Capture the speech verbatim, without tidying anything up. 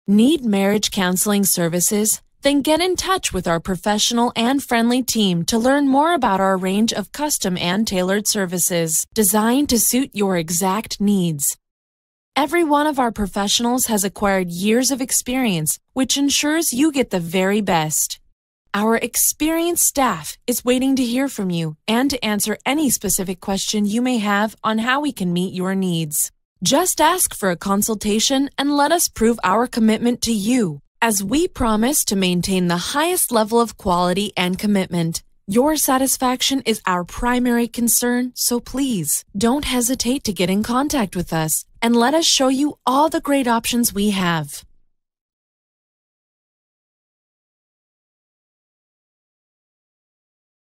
Need marriage counseling services? Then get in touch with our professional and friendly team to learn more about our range of custom and tailored services designed to suit your exact needs. Every one of our professionals has acquired years of experience, which ensures you get the very best. Our experienced staff is waiting to hear from you and to answer any specific question you may have on how we can meet your needs. Just ask for a consultation and let us prove our commitment to you, as we promise to maintain the highest level of quality and commitment. Your satisfaction is our primary concern, so please don't hesitate to get in contact with us and let us show you all the great options we have.